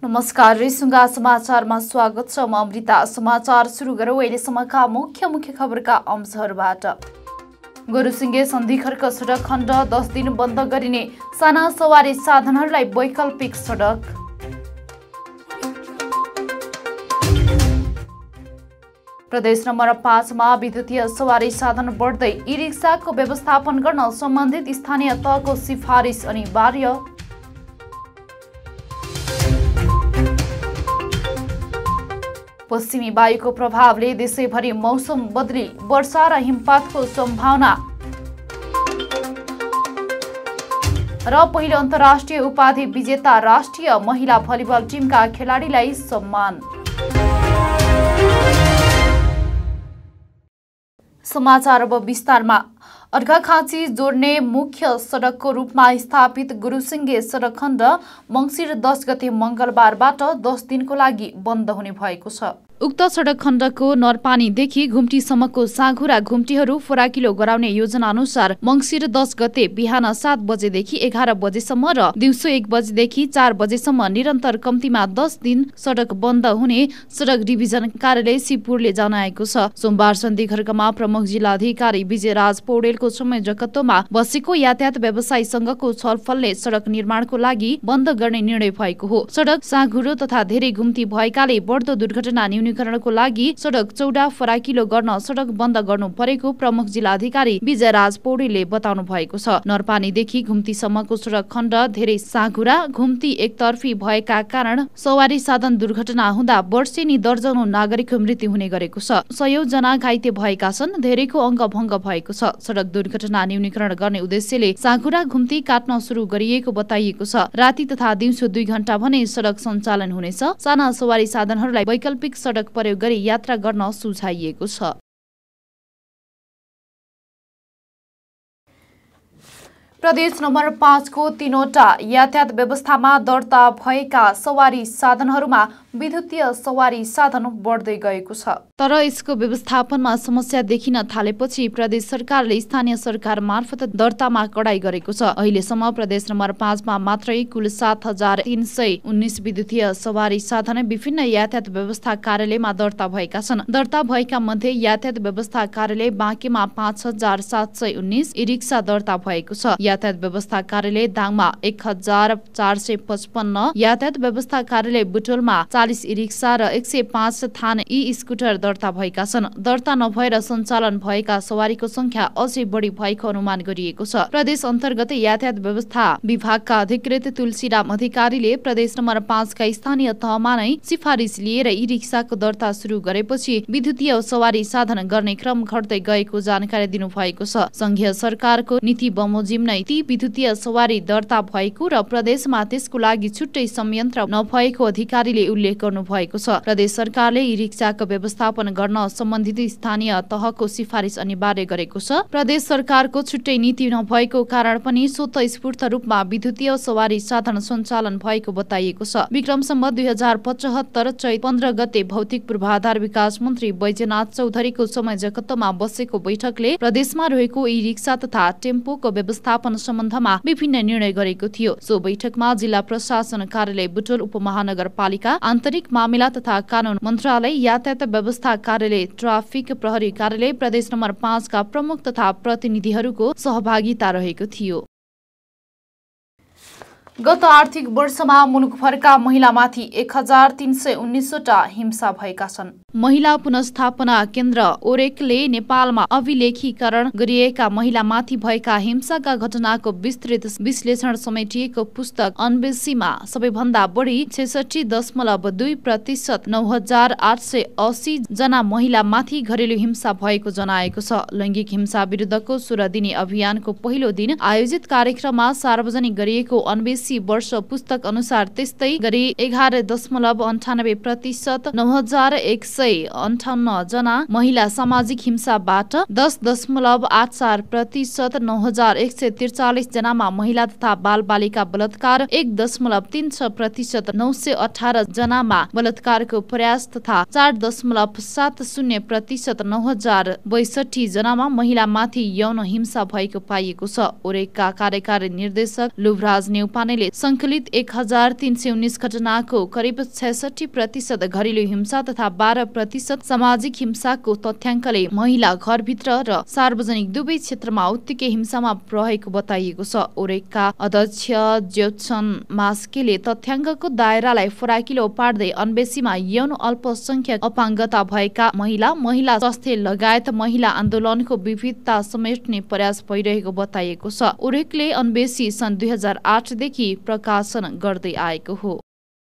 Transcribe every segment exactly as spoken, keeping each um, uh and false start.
नमस्कार, रेसुङ्गा समाचारमा स्वागत छ। म अमृता। समाचार सुरु गरौँ अहिलेसम्मका मुख्य मुख्य खबरका अंशहरूबाट। गुरुसिंगे सन्धिखर्क सडक खण्ड दस दिन बन्द गरिने, साना सवारी साधनहरूलाई वैकल्पिक सडक। प्रदेश नम्बर पाँचमा विद्युतीय सवारी साधन बढ्दै, ई रिक्साको व्यवस्थापन गर्न सम्बन्धित स्थानीय तहको सिफारिस अनिवार्य। पश्चिमी वायुको प्रभावले देशैभरि मौसम बदली, वर्षा र हिमपातको सम्भावना। र पहिलो अन्तर्राष्ट्रिय उपाधि विजेता राष्ट्रिय महिला भलिबल टिमका खेलाडीलाई सम्मान। समाचार अब विस्तारमा। अर्घाखाँची जोड्ने मुख्य सडकको रूपमा स्थापित गुरुसिंगे सडक खण्ड मङ्सिर दस गते मंगलबारबाट दस दिनको लागि बन्द हुने भएको छ। उक्त सडक खण्डको नरपानीदेखि घुम्टीसम्मको साँघुरा घुम्टीहरू फराकिलो गराउने योजना अनुसार मङ्सिर दस गते बिहान सात बजेदेखि एघार बजेसम्म र दिउँसो एक बजेदेखि चार बजेसम्म निरन्तर कम्तीमा दस दिन सडक बन्द हुने सडक डिभिजन कार्यालय शिवपुरले जनाएको छ। सोमबार सन्धिखर्कमा प्रमुख जिल्ला अधिकारी विजयराज पौडेलको संयोजकत्वमा बसेको यातायात व्यवसायीसँगको छलफलले सडक निर्माणको लागि बन्द गर्ने निर्णय भएको हो। सडक साँघुरो तथा धेरै घुम्ती भएकाले बढ्दो दुर्घटना न्यूनीकरणको लागि सडक चौडा फराकिलो गर्न सडक बन्द गर्नु परेको प्रमुख जिल्ला अधिकारी विजयराज पौडेलले बताउनु भएको छ। नरपानीदेखि घुम्तीसम्मको सडक खण्ड धेरै साँघुरा घुम्ती एकतर्फी भएका कारण सवारी साधन दुर्घटना हुँदा वर्षेनी दर्जनौं नागरिकको मृत्यु हुने गरेको छ। सयौं जना घाइते भएका छन्, धेरैको अङ्ग भङ्ग भएको छ। सडक दुर्घटना न्यूनीकरण गर्ने उद्देश्यले साँघुरा घुम्ती काट्न सुरु गरिएको बताइएको छ। राति तथा दिउँसो दुई घण्टा भने सडक सञ्चालन हुनेछ। साना सवारी साधनहरूलाई वैकल्पिक सडक प्रयोग गरी यात्रा गर्न सुझाइएको छ। प्रदेश नम्बर पाँचको तीनवटा यातायात व्यवस्थामा दर्ता भएका सवारी साधनहरूमा विद्युतीय सवारी साधन बढ्दै गएको छ। तर यसको व्यवस्थापनमा समस्या देखिन थालेपछि प्रदेश सरकारले स्थानीय सरकार मार्फत दर्तामा कडाई गरेको छ। अहिलेसम्म प्रदेश नम्बर पाँचमा मात्रै कुल सात हजार तीन सय उन्नाइस विद्युतीय सवारी साधन विभिन्न यातायात व्यवस्था कार्यालयमा दर्ता भएका छन्। दर्ता भएका मध्ये यातायात व्यवस्था कार्यालय बाँकेमा पाँच हजार सात सय उन्नाइस, ई रिक्सा दर्ता भएको छ। यातायात व्यवस्था कार्यालय दाङमा एक हजार चार सय पचपन्न, यातायात व्यवस्था कार्यालय बुटोलमा चालिस ई रिक्सा र एक सय पाँच थान ई स्कुटर दर्ता भएका छन्। दर्ता नभएर सञ्चालन भएका सवारीको संख्या अझै बढी भएको अनुमान गरिएको छ। प्रदेश अन्तर्गत यातायात व्यवस्था विभागका अधिकृत तुलसीराम अधिकारीले प्रदेश नम्बर पाँचका स्थानीय तहमा नै सिफारिस लिएर ई रिक्साको दर्ता सुरु गरेपछि विद्युतीय सवारी साधन गर्ने क्रम घट्दै गएको जानकारी दिनुभएको छ। संघीय सरकारको नीति बमोजिम नै ती विद्युतीय सवारी दर्ता भएको र प्रदेशमा त्यसको लागि छुट्टै संयन्त्र नभएको अधिकारीले उल्लेख गर्नु भएको छ। प्रदेश सरकारले ई रिक्साको व्यवस्थापन गर्न सम्बन्धित स्थानीय तहको सिफारिस अनिवार्य गरेको छ। प्रदेश सरकारको छुट्टै नीति नभएको कारण पनि स्वतःस्फूर्त रूपमा विद्युतीय सवारी साधन सञ्चालन भएको बताइएको छ। विक्रम सम्वत दुई हजार पचहत्तर चैत पन्ध्र गते भौतिक पूर्वाधार विकास मन्त्री बैजनाथ चौधरीको संयोजकत्वमा बसेको बैठकले प्रदेशमा रहेको ई रिक्सा तथा टेम्पोको व्यवस्थापन सम्बन्धमा विभिन्न निर्णय गरेको थियो। सो बैठकमा जिल्ला प्रशासन कार्यालय बुटोल, उपमहानगरपालिका आन्तरिक मामिला तथा कानून मन्त्रालय, यातायात व्यवस्था कार्यालय, ट्राफिक प्रहरी कार्यालय, प्रदेश नम्बर पाँचका प्रमुख तथा प्रतिनिधिहरूको सहभागिता रहेको थियो। गत आर्थिक वर्षमा मुलुकभरका महिलामाथि एक हजार तीन सय उन्नाइसवटा हिंसा भएका छन्। महिला पुनर्स्थापना केन्द्र ओरेकले नेपालमा अभिलेखीकरण गरिएका महिलामाथि भएका हिंसाका घटनाको विस्तृत विश्लेषण समेटिएको पुस्तक अन्वेषीमा सबैभन्दा बढी छैसठी दशमलव दुई प्रतिशत नौ हजार आठ सय अस्सी जना महिलामाथि घरेलु हिंसा भएको जनाएको छ। लैङ्गिक हिंसा विरुद्धको सोह्र दिने अभियानको पहिलो दिन आयोजित कार्यक्रममा सार्वजनिक गरिएको अन्वेषी वर्ष पुस्तक अनुसार त्यस्तै गरी एघार दशमलव अन्ठानब्बे प्रतिशत नौ हजार एक सय सय अन्ठाउन्न जना महिला सामाजिक हिंसाबाट दस दशमलव आठ चार प्रतिशत नौ हजार एक सय त्रिचालिस जनामा महिला तथा बाल बालिका बलात्कार एक दशमलव तीन छ प्रतिशत नौ सय अठार जनामा बलात्कारको प्रयास तथा चार दशमलव सात शून्य प्रतिशत नौ हजार बैसठी जनामा महिलामाथि यौन हिंसा भएको पाइएको छ। ओरेकका कार्यकारी निर्देशक लुभराज नेउपानेले सङ्कलित एक हजार तीन सय उन्नाइस घटनाको करिब छैसठी प्रतिशत घरेलु हिंसा तथा बाह्र प्रतिशत सामाजिक हिंसाको तथ्याङ्कले महिला घरभित्र र सार्वजनिक दुवै क्षेत्रमा उत्तिकै हिंसामा रहेको बताइएको छ। ओरेकका अध्यक्ष ज्योत्सन मास्केले तथ्याङ्कको दायरालाई फराकिलो पार्दै अन्वेषीमा यौन अल्पसंख्यक अपाङ्गता भएका महिला महिला स्वास्थ्य लगायत महिला आन्दोलनको विविधता समेट्ने प्रयास भइरहेको बताइएको छ। ओरेकले अन्वेषी सन् दुई हजार आठदेखि प्रकाशन गर्दै आएको हो।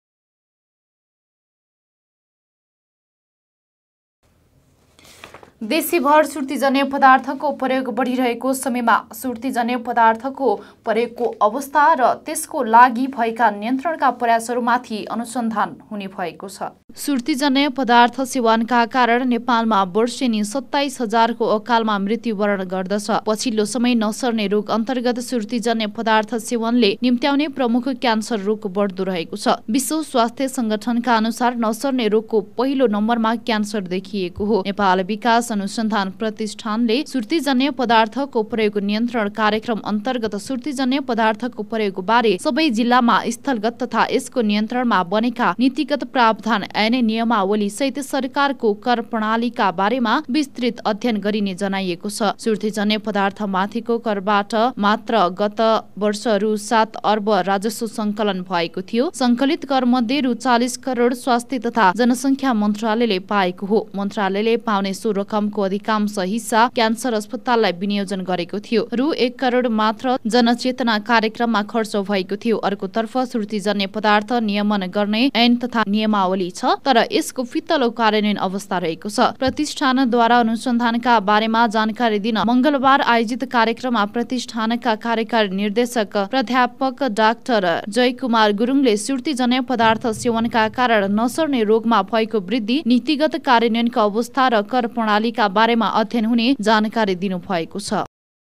देशीभर सुर्तीजन्य पदार्थको प्रयोग बढिरहेको समयमा सुर्तीजन्य पदार्थको प्रयोगको अवस्था र त्यसको लागि भएका नियन्त्रणका प्रयासहरूमाथि अनुसन्धान हुने भएको छ। सुर्तीजन्य पदार्थ सेवनका कारण नेपालमा वर्षेनी सत्ताइस हजारको अकालमा मृत्युवरण गर्दछ। पछिल्लो समय नसर्ने रोग अन्तर्गत सुर्तीजन्य पदार्थ सेवनले निम्त्याउने प्रमुख क्यान्सर रोग बढ्दो रहेको छ। विश्व स्वास्थ्य संगठनका अनुसार नसर्ने रोगको पहिलो नम्बरमा क्यान्सर देखिएको हो। नेपाल विकास अनुसन्धान प्रतिष्ठानले सुर्तीजन्य पदार्थको प्रयोग नियन्त्रण कार्यक्रम अन्तर्गत सुर्तीजन्य पदार्थको प्रयोग बारे सबै जिल्लामा स्थलगत तथा यसको नियन्त्रणमा बनेका नीतिगत प्रावधान ऐन नियमावली सहित सरकारको कर प्रणालीका बारेमा विस्तृत अध्ययन गरिने जनाइएको छ। सुर्तीजन्य पदार्थमाथिको करबाट मात्र गत वर्ष रु सात अर्ब राजस्व संकलन भएको थियो। संकलित कर मध्ये रु चालिस करोड स्वास्थ्य तथा जनसङ्ख्या मन्त्रालयले पाएको हो। मन्त्रालयले पाउने सो रकमको अधिकांश हिस्सा क्यान्सर अस्पताललाई विनियोजन गरेको थियो। रु एक करोड मात्र जनचेतना कार्यक्रममा खर्च भएको थियो। अर्कोतर्फ सुर्तीजन्य पदार्थ नियमन गर्ने ऐन तथा नियमावली छ, तर यसको फितलो कार्यान्वयन अवस्था रहेको छ। प्रतिष्ठानद्वारा अनुसन्धानका बारेमा जानकारी दिन मंगलबार आयोजित कार्यक्रममा प्रतिष्ठानका कार्यकारी निर्देशक प्राध्यापक डाक्टर जयकुमार गुरुङले सुर्तीजन्य पदार्थ सेवनका कारण नसर्ने रोगमा भएको वृद्धि, नीतिगत कार्यान्वयनका अवस्था र कर प्रणालीका बारेमा अध्ययन हुने जानकारी दिनुभएको छ।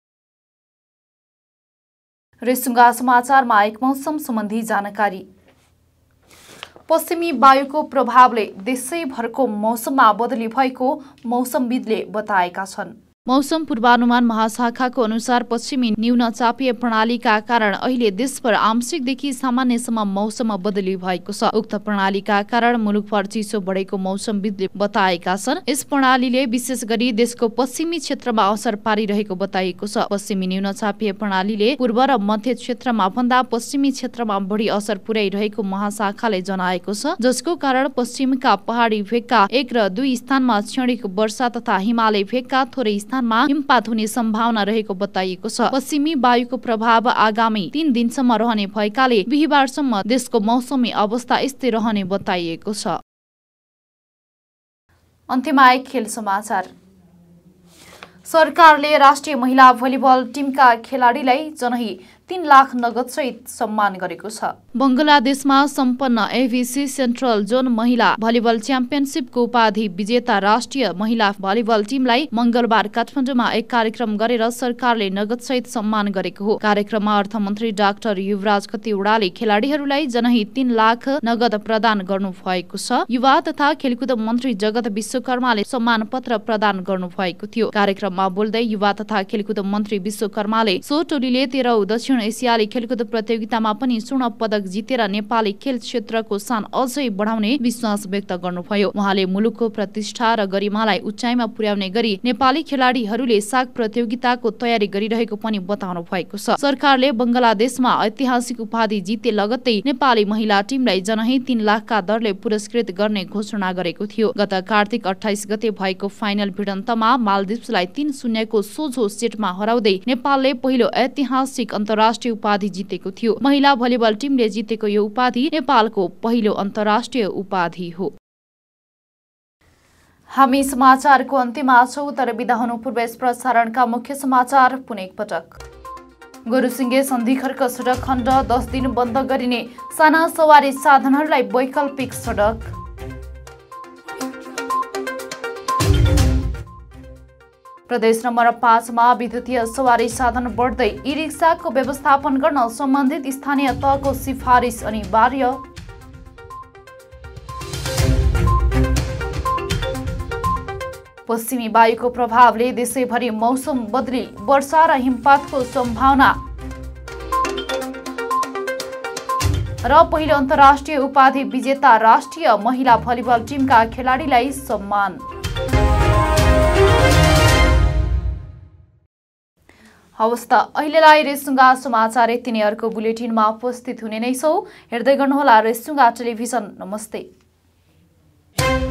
रेसुङ्गा समाचारमा एक मौसम सम्बन्धी जानकारी। पश्चिमी वायुको प्रभावले देशैभरको मौसममा बदली भएको मौसमविदले बताएका छन्। मौसम पूर्वानुमान महाशाखाको अनुसार पश्चिमी न्यून चापीय प्रणालीका कारण अहिले देशभर आंशिकदेखि सामान्यसम्म मौसम बदली भएको छ। उक्त प्रणालीका कारण मुलुकभर चिसो बढेको मौसमविदले बताएका छन्। यस प्रणालीले विशेष गरी देशको पश्चिमी क्षेत्रमा असर पारिरहेको बताइएको छ। पश्चिमी न्यून चापीय प्रणालीले पूर्व र मध्य क्षेत्रमा भन्दा पश्चिमी क्षेत्रमा बढी असर पुर्याइरहेको महाशाखाले जनाएको छ, जसको कारण पश्चिमका पहाडी भेगका एक र दुई स्थानमा क्षणिक वर्षा तथा हिमालय भेगका थोरै हिमपात हुने सम्भावना रहेको बताइएको छ। पश्चिमी वायुको प्रभाव आगामी तीन दिनसम्म रहने भएकाले बिहिबारसम्म देशको मौसमी अवस्था यस्तै रहने बताइएको छ। अन्त्यमा एक खेल समाचार। सरकारले राष्ट्रिय महिला भलिबल टिमका खेलाडीलाई जनही तीन लाख नगद सहित सम्मान गरेको छ। बंगलादेशमा सम्पन्न एभीसी सेन्ट्रल जोन महिला भलिबल च्याम्पियनसिपको उपाधि विजेता राष्ट्रिय महिला भलिबल टिमलाई मंगलबार काठमाडौँमा एक कार्यक्रम गरेर सरकारले नगद सहित सम्मान गरेको हो। कार्यक्रममा अर्थमन्त्री डाक्टर युवराज खतिवड़ाले खेलाडीहरूलाई जनही तीन लाख नगद प्रदान गर्नु भएको छ। युवा तथा खेलकुद मन्त्री जगत विश्वकर्माले सम्मान पत्र प्रदान गर्नु भएको थियो। कार्यक्रममा बोल्दै युवा तथा खेलकुद मन्त्री विश्वकर्माले सो टोलीले तेह्रौं दक्षिण एसियाली खेलकुद प्रतियोगितामा पनि स्वर्ण पदक जितेर नेपाली खेल क्षेत्रको सान अझै बढाउने विश्वास व्यक्त गर्नुभयो। उहाँले मुलुकको प्रतिष्ठा र गरिमालाई उचाइमा पुर्याउने गरी नेपाली खेलाडीहरूले साग प्रतियोगिताको तयारी गरिरहेको पनि बताउनु भएको छ। सरकारले बंगलादेशमा ऐतिहासिक उपाधि जिते लगत्तै नेपाली महिला टिमलाई जनही तीन लाखका दरले पुरस्कृत गर्ने घोषणा गरेको थियो। गत कार्तिक अठाइस गते भएको फाइनल भिडन्तमा मालदिप्सलाई तीन शून्यको सोझो सेटमा हराउँदै नेपालले पहिलो ऐतिहासिक अन्तर्राष्ट्रिय राष्ट्रिय उपाधि जितेको थियो। महिला भलिबल टिमले जितेको यो उपाधि नेपालको पहिलो अन्तर्राष्ट्रिय उपाधि हो। हामी समाचारको अन्त्यमा छौं, तर बिदा हुनु पूर्व यस प्रसारणका मुख्य समाचार पुनः एकपटक। गुरुसिंगे सन्धिखर्क सडक खण्ड दस दिन बन्द गरिने, साना सवारी साधनहरूलाई वैकल्पिक सडक। प्रदेश नम्बर पाँचमा विद्युतीय सवारी साधन बढ्दै ई रिक्साको व्यवस्थापन गर्न सम्बन्धित स्थानीय तहको सिफारिस अनिवार्य। पश्चिमी वायुको प्रभावले देशैभरि मौसम बदली वर्षा र हिमपातको सम्भावना। र पहिलो अन्तर्राष्ट्रिय उपाधि विजेता राष्ट्रिय महिला भलिबल टिमका खेलाडीलाई सम्मान। हवस् त अहिलेलाई रेसुङ्गा समाचार यति नै। अर्को बुलेटिनमा उपस्थित हुने नै छौँ। हेर्दै गर्नुहोला रेसुङ्गा टेलिभिजन। नमस्ते।